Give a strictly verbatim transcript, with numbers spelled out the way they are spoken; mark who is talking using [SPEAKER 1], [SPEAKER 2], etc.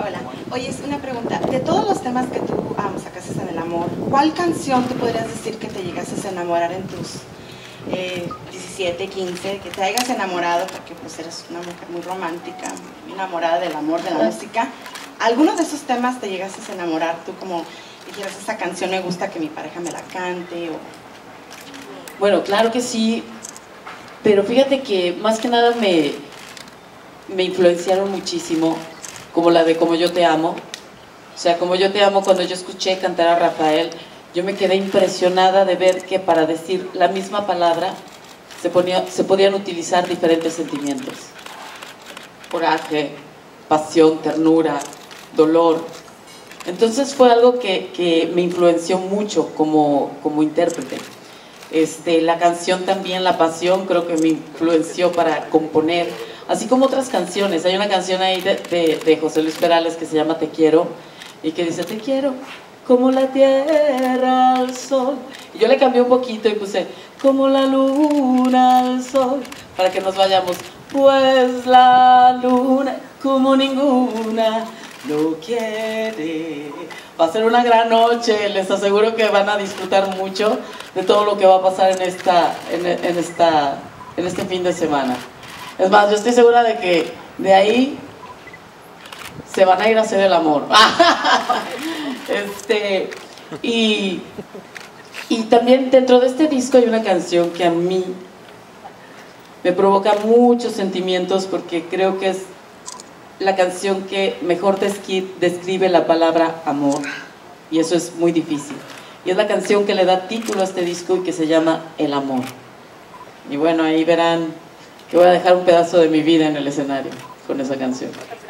[SPEAKER 1] Hola. Oye, es una pregunta. De todos los temas que tú um, sacaste en el amor, ¿cuál canción tú podrías decir que te llegases a enamorar en tus eh, diecisiete, quince, que te hayas enamorado, porque pues eres una mujer muy romántica, muy enamorada del amor, de la música? ¿Alguno de esos temas te llegases a enamorar tú, como dijeras, esa canción me gusta que mi pareja me la cante? O...
[SPEAKER 2] Bueno, claro que sí, pero fíjate que más que nada me, me influenciaron muchísimo, como la de Como yo te amo. O sea, Como yo te amo, cuando yo escuché cantar a Rafael, yo me quedé impresionada de ver que para decir la misma palabra se, ponía, se podían utilizar diferentes sentimientos. Coraje, pasión, ternura, dolor. Entonces fue algo que, que me influenció mucho como, como intérprete. Este, la canción también, La Pasión, creo que me influenció para componer, así como otras canciones. Hay una canción ahí de, de, de José Luis Perales que se llama Te Quiero, y que dice: te quiero como la tierra al sol. Y yo le cambié un poquito y puse como la luna al sol, para que nos vayamos. Pues la luna como ninguna lo quiere. Va a ser una gran noche, les aseguro que van a disfrutar mucho de todo lo que va a pasar en, esta, en, en, esta, en este fin de semana. Es más, yo estoy segura de que de ahí se van a ir a hacer el amor. este, y, y también dentro de este disco hay una canción que a mí me provoca muchos sentimientos, porque creo que es la canción que mejor describe la palabra amor, y eso es muy difícil. Y es la canción que le da título a este disco y que se llama El Amor. Y bueno, ahí verán que voy a dejar un pedazo de mi vida en el escenario con esa canción.